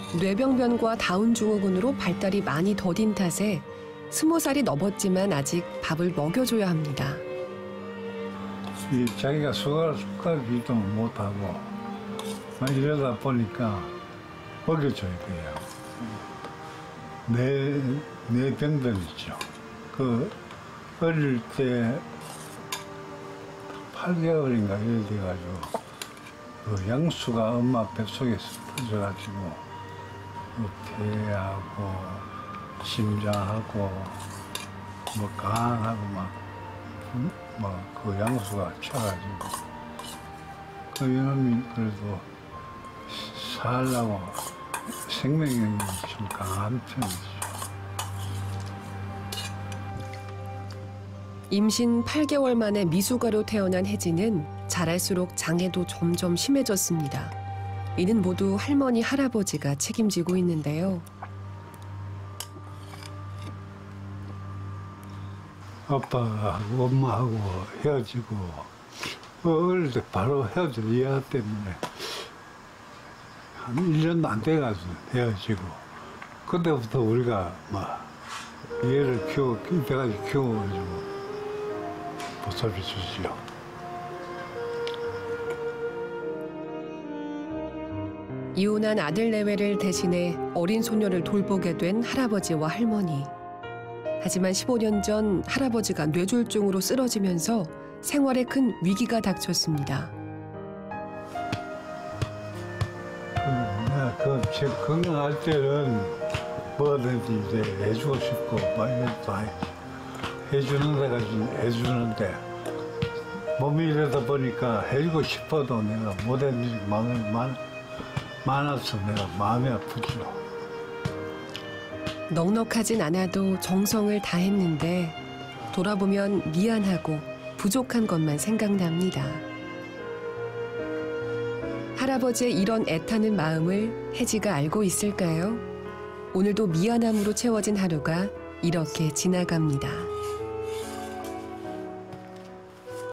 뇌병변과 다운 증후군으로 발달이 많이 더딘 탓에 20살이 넘었지만 아직 밥을 먹여줘야 합니다. 자기가 숟가락 이동을 못하고 이러다 보니까 먹여줘야 돼요. 뇌병변 있죠. 그 어릴 때 8개월인가 이래 돼가지고 그 양수가 엄마 뱃속에서 터져가지고 폐하고 심장하고 간하고 그 양수가 차가지고 그 이놈이 그래도 살라고 생명력이 좀 강한 편이죠. 임신 8개월 만에 미숙아로 태어난 혜진은 자랄수록 장애도 점점 심해졌습니다. 이는 모두 할머니, 할아버지가 책임지고 있는데요. 아빠하고 엄마하고 헤어지고 어릴 때 바로 헤어져. 이하 때문에 한 1년도 안 돼가지고 헤어지고 그때부터 우리가 얘를 이때까지 키워가지고 보살펴 주지요. 이혼한 아들 내외를 대신해 어린 소녀를 돌보게 된 할아버지와 할머니. 하지만 15년 전 할아버지가 뇌졸중으로 쓰러지면서 생활에 큰 위기가 닥쳤습니다. 내가 건강할 때는 뭐든지 이제 해주고 싶고 이런 다 해주는 데가 해주는데 몸이 이러다 보니까 해주고 싶어도 내가 못해주는 마음이 많아서 내가 마음이 아프죠. 넉넉하진 않아도 정성을 다했는데 돌아보면 미안하고 부족한 것만 생각납니다. 할아버지의 이런 애타는 마음을 혜지가 알고 있을까요? 오늘도 미안함으로 채워진 하루가 이렇게 지나갑니다.